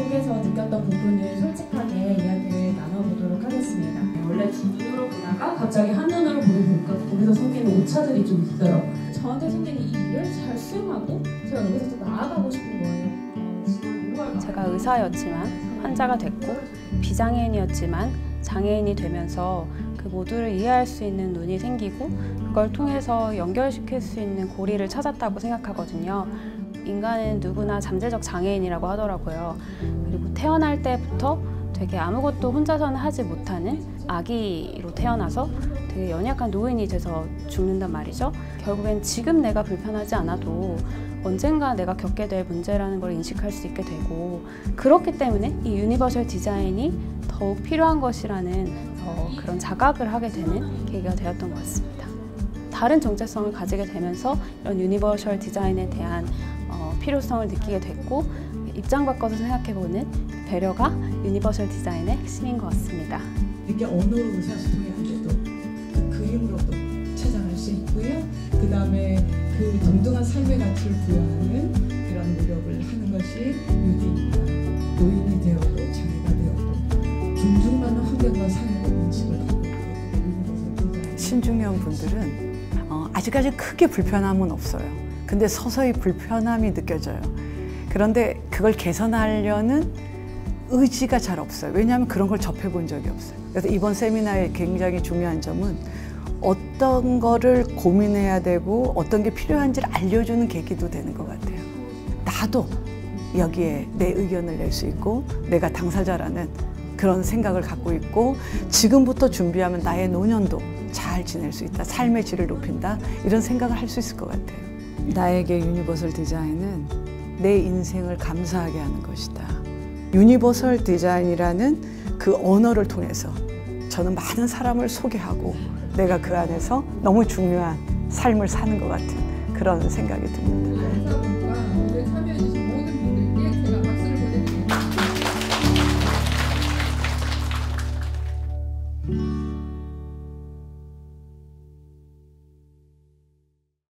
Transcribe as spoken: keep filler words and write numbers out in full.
속에서 느꼈던 부분을 솔직하게 이야기를 나눠보도록 하겠습니다. 원래 두 눈으로 보다가 갑자기 한 눈으로 보니까 거기서 생기는 오차들이 좀 있어요. 저한테 생긴 이 일을 잘 수용하고 제가 여기서 더 나아가고 싶은 거예요. 제가 의사였지만 환자가 됐고 비장애인이었지만 장애인이 되면서 그 모두를 이해할 수 있는 눈이 생기고 그걸 통해서 연결시킬 수 있는 고리를 찾았다고 생각하거든요. 인간은 누구나 잠재적 장애인이라고 하더라고요. 그리고 태어날 때부터 되게 아무것도 혼자서는 하지 못하는 아기로 태어나서 되게 연약한 노인이 돼서 죽는단 말이죠. 결국엔 지금 내가 불편하지 않아도 언젠가 내가 겪게 될 문제라는 걸 인식할 수 있게 되고, 그렇기 때문에 이 유니버셜 디자인이 더욱 필요한 것이라는 어, 그런 자각을 하게 되는 계기가 되었던 것 같습니다. 다른 정체성을 가지게 되면서 이런 유니버셜 디자인에 대한 어, 필요성을 느끼게 됐고, 입장 바꿔서 생각해보는 배려가 유니버셜 디자인의 핵심인 것 같습니다. 이렇게 언어로 의사소통이 안 돼도 그 그림으로도 찾아갈 수 있고요. 그 다음에 그 동등한 삶의 가치를 부여하는 그런 노력을 하는 것이 유디입니다. 노인이 되어도 장애가 되어도 존중받는 환경과 삶의 인식을 갖고 있는 신중년 분들은 어, 아직까지 크게 불편함은 없어요. 근데 서서히 불편함이 느껴져요. 그런데 그걸 개선하려는 의지가 잘 없어요. 왜냐하면 그런 걸 접해본 적이 없어요. 그래서 이번 세미나의 굉장히 중요한 점은 어떤 거를 고민해야 되고 어떤 게 필요한지를 알려주는 계기도 되는 것 같아요. 나도 여기에 내 의견을 낼 수 있고 내가 당사자라는 그런 생각을 갖고 있고 지금부터 준비하면 나의 노년도 잘 지낼 수 있다. 삶의 질을 높인다. 이런 생각을 할 수 있을 것 같아요. 나에게 유니버설 디자인은 내 인생을 감사하게 하는 것이다. 유니버설 디자인이라는 그 언어를 통해서 저는 많은 사람을 소개하고 내가 그 안에서 너무 중요한 삶을 사는 것 같은 그런 생각이 듭니다. 의사분과 오늘 참여해 주신